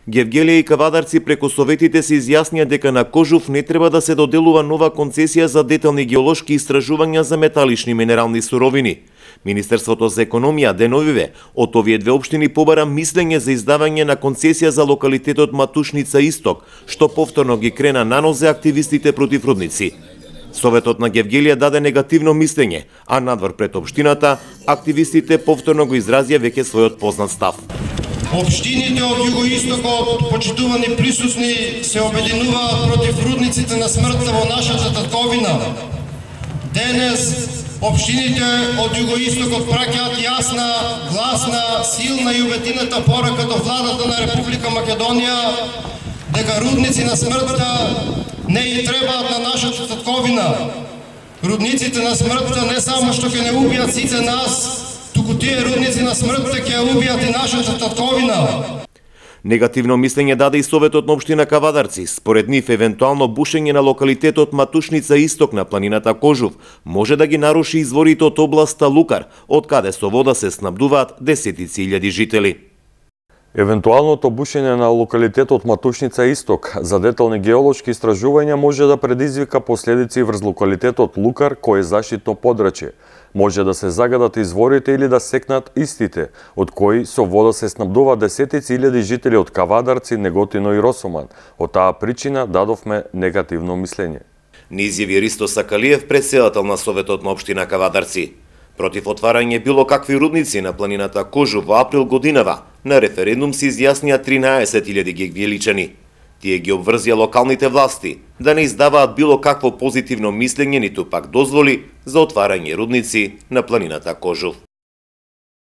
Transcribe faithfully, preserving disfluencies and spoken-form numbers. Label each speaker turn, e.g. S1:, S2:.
S1: Гевгелија и Кавадарци преку советите се изјаснија дека на Кожув не треба да се доделува нова концесија за детални геолошки истражувања за металични минерални суровини. Министерството за економија деновиве од овие две општини побара мислење за издавање на концесија за локалитетот Матушница Исток, што повторно ги крена на нозе активистите против рудници. Советот на Гевгелија даде негативно мислење, а надвор пред општината, активистите повторно го изразија веќе својот познат став.
S2: Општините од југоистокот, почитувани присусни, се обединуваат против рудниците на смртта во нашата татковина. Денес општините од југоистокот праќаат јасна, гласна, силна и убедената порака до владата на Република Македонија дека рудници на смртта не и требаат на нашата татковина. Рудниците на смртта не само што ќе не убијат сите нас, туку тие рудници на смртта ќе убијат и нашата татковина.
S1: Негативно мислење даде и Советот на општина Кавадарци. Според нив, евентуално бушење на локалитетот Матушница Исток на планината Кожув може да ги наруши изворите од областа Лукар, од каде со вода се снабдуваат десетици илјади жители.
S3: Евентуалното бушење на локалитетот Матушница Исток за детални геолошки истражувања може да предизвика последици врз локалитетот Лукар, кој е заштитно подрачје. Може да се загадат изворите или да секнат истите, од кои со вода се снабдува десетици илјади жители од Кавадарци, Неготино и Росоман. Од таа причина дадовме негативно мислење.
S1: Ни изјави Ристо Сакалиев, претседател на Советот на општина Кавадарци. Против отварање било какви рудници на планината Кожув во април годинава, на референдум се изјаснија тринаесет илјади гевгеличани. Тие ги обврзија локалните власти да не издаваат било какво позитивно мислење, ниту пак дозволи за отварање рудници на планината Кожув.